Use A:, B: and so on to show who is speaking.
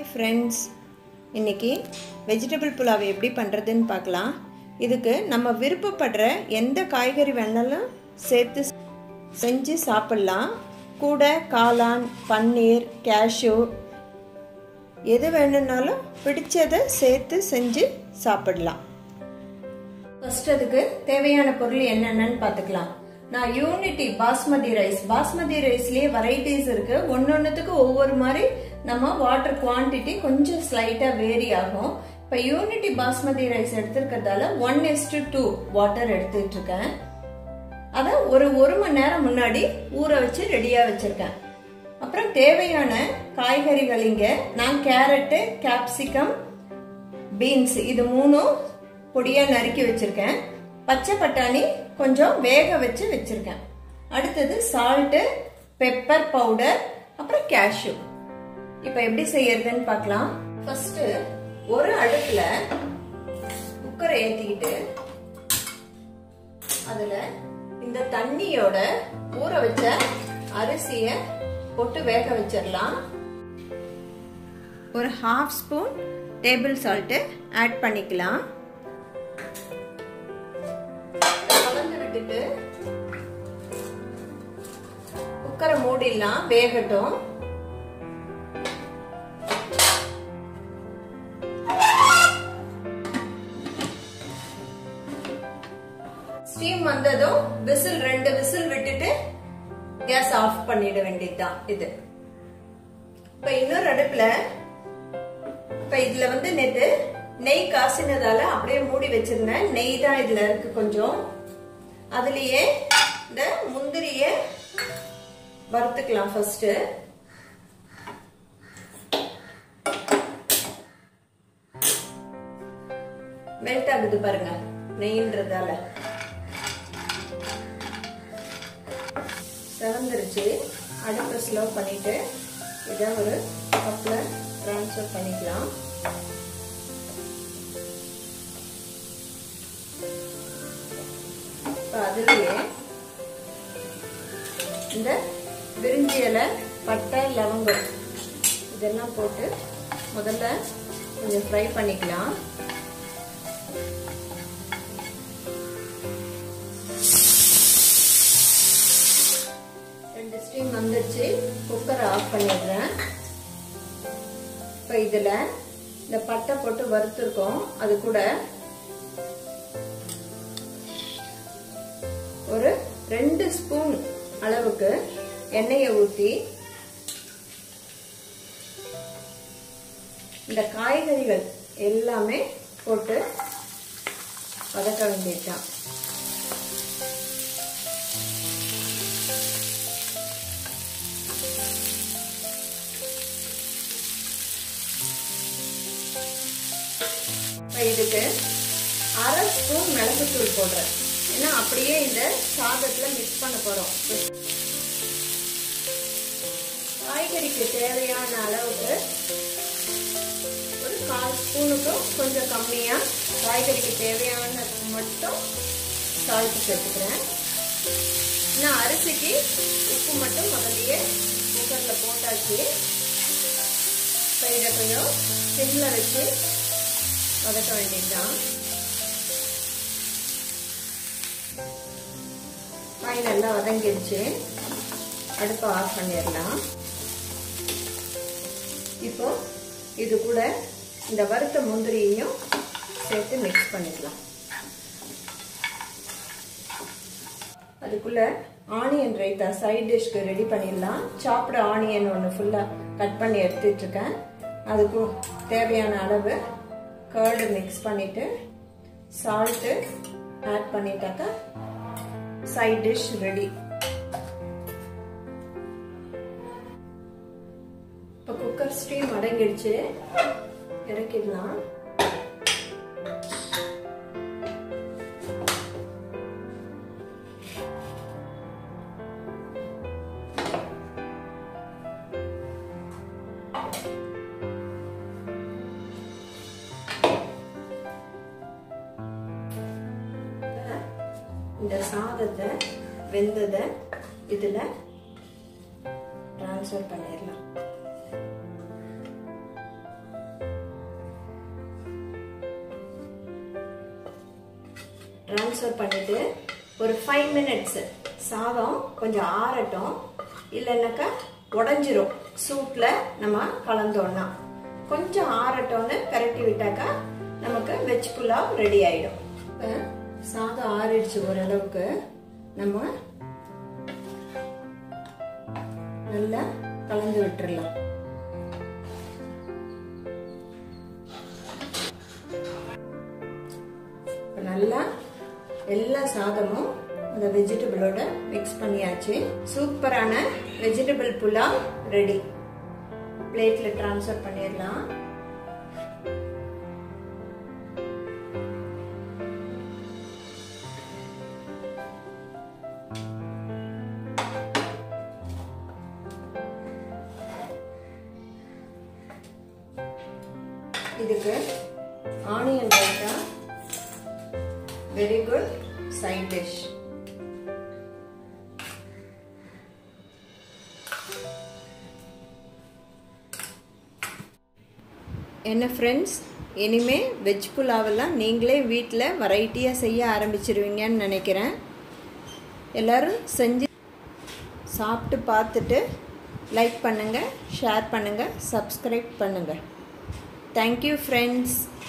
A: Hi friends, இன்னைக்கு vegetable pulao எப்படி பண்றதுன்னு பார்க்கலாம். இதுக்கு நம்ம விருப்பப்படுற எந்த காய்கறி வேணாலும் சேர்த்து செஞ்சு சாப்பிடலாம். கூட காளான், பன்னீர், கேஷ்யூ எது வேணும்னாலும் பிடிச்சதை சேர்த்து செஞ்சு சாப்பிடலாம். ஃபர்ஸ்ட் அதுக்கு தேவையான பொருள் என்னென்னன்னு பார்த்துக்கலாம். நான் யூனிட்டி பாஸ்மதி ரைஸ்லயே வெரைட்டிஸ் இருக்கு. ஒன்னொன்னுக்கு ஒவ்வொரு மாதிரி நம்ம வாட்டர் குவான்டிட்டி கொஞ்சம் ஸ்லைட்டா வேரி ஆகும். இப்ப யூனிட்டி பாஸ்மதி ரைஸ் எடுத்திருக்கிறதால 1:2 வாட்டர் எடுத்துட்டு இருக்கேன். அத ஒரு மணி நேரம் முன்னாடி ஊற வச்சு ரெடியா வச்சிருக்கேன். அப்புறம் தேவையான காய்கறிகள் இங்க நான் கேரட், கேப்சிகம், பீன்ஸ் இது மூணும் பொடியா நறுக்கி வச்சிருக்கேன். பச்சை பட்டாணி கொஞ்சம் வேக வச்சு வச்சிருக்கேன். அடுத்தது சால்ட், பெப்பர் பவுடர், அப்புறம் கேஷ்யூ. இப்ப எப்படி செய்யறதுன்னு பார்க்கலாம். ஃபர்ஸ்ட் ஒரு அடுப்புல குக்கரை ஏத்திக்கிட்டு அதுல இந்த தண்ணியோட ஊற வச்ச அரிசிய போட்டு வேக வச்சிடலாம். ஒரு 1/2 ஸ்பூன் டேபிள் சால்ட் ஆட் பண்ணிக்கலாம். கலந்து விட்டுட்டு குக்கரை மூடிடலாம், வேகட்டும். ஸ்டீம் வந்ததும் விசில் 2 விசில் விட்டுட்டு கேஸ் ஆஃப் பண்ணிட வேண்டியதுதான். இது இப்ப இன்னொரு அடுப்புல இப்ப இதுல நேத்து நெய் காசினதால அப்படியே மூடி வச்சிருந்தேன். நெய் தான் இதுல இருக்கு கொஞ்சம். அதுலயே இந்த முந்திரிய வறுத்துக்கலாம். ஃபர்ஸ்ட் மெல்ட் ஆகுது பாருங்க நெய்ன்றதால. செவந்துருச்சு. அடுப்பை ஸ்லோ பண்ணிட்டு இதை ஒரு கப்ல ட்ரான்ஸ்ஃபர் பண்ணிக்கலாம். அதுலயே இந்த பிரிஞ்சி இலை, பட்டை, லவங்கம் இதெல்லாம் போட்டு முதல்ல கொஞ்சம் ஃப்ரை பண்ணிக்கலாம். ஸ்டீம் வந்துருச்சு. குக்கரை ஆஃப் பண்ணிடுறேன். இப்ப இதுல இந்த பட்டை போட்டு வறுத்துருக்கோம். அது கூட ஒரு 2 ஸ்பூன் அளவுக்கு எண்ணெயை ஊத்தி இந்த காய்கறிகள் எல்லாமே போட்டு வதக்க வேண்டியதுதான். இதுக்கு 1/2 ஸ்பூன் மிளகுத்தூள் போடுறேன். ஏன்னா அப்படியே இந்த சாதத்துல மிக்ஸ் பண்ண போறோம். காய்கறிக்கு தேவையான அளவுக்கு ஒரு 1/4 ஸ்பூனுக்கும் கொஞ்சம் கம்மியா காய்கறிக்கு தேவையான மட்டும் சால்ட் சேர்த்துக்கிறேன். நான் அரிசிக்கு உப்பு மட்டும் முதல்லயே குக்கர்ல போட்டாச்சு. இதை கொஞ்சம் சிம்ல வச்சு வதக்க வேண்டியதுதான். காய் நல்லா வதங்கிடுச்சு. அடுப்பை ஆஃப் பண்ணிடலாம். இப்போ இது கூட இந்த வறுத்த முந்திரியையும் சேர்த்து மிக்ஸ் பண்ணிக்கலாம். அதுக்குள்ள ஆனியன் ரைத்தா சைட் டிஷ்க்கு ரெடி பண்ணிடலாம். சாப்பிட ஆனியன் ஒன்று ஃபுல்லா கட் பண்ணி எடுத்துட்டு இருக்கேன். அதுக்கு தேவையான அளவு கர்டு மிக்ஸ் பண்ணிட்டு சால்ட் ஆட் பண்ணிட்டாக்கா சைட் டிஷ் ரெடி. இப்ப குக்கர் ஸ்டீம் அடங்கிடுச்சு. இறக்கிடலாம். இந்த சாதத்தை வெந்ததை இதுல ட்ரான்ஸ்ஃபர் பண்ணிடலாம். ட்ரான்ஸ்ஃபர் பண்ணிவிட்டு ஒரு 5 மினிட்ஸ் சாதம் கொஞ்சம் ஆறட்டும், இல்லைன்னாக்கா உடஞ்சிரும் சூட்டில் நம்ம கலந்தோன்னா. கொஞ்சம் ஆறட்டோன்னு பரட்டி விட்டாக்கா நமக்கு வெஜ் புலாவ் ரெடி ஆகிடும். இப்போ சாதம் ஆறிடுச்சு ஓரளவுக்கு. நம்ம நல்லா கலந்து விட்டுறலாம். நல்லா எல்லா சாதமும் அந்த வெஜிடபிளோட மிக்ஸ் பண்ணியாச்சு. சூப்பரான வெஜிடபிள் புலாவ் ரெடி. பிளேட்ல ட்ரான்ஸ்ஃபர் பண்ணிடலாம். இதுக்கு onion raita very good side dish. என்ன ஃப்ரெண்ட்ஸ், இனிமே வெஜ் புலாவெல்லாம் நீங்களே வீட்டில் வெரைட்டியாக செய்ய ஆரம்பிச்சிருவீங்கன்னு நினைக்கிறேன். எல்லோரும் செஞ்சு சாப்பிட்டு பார்த்துட்டு லைக் பண்ணுங்கள், ஷேர் பண்ணுங்கள், சப்ஸ்கிரைப் பண்ணுங்கள். Thank you friends.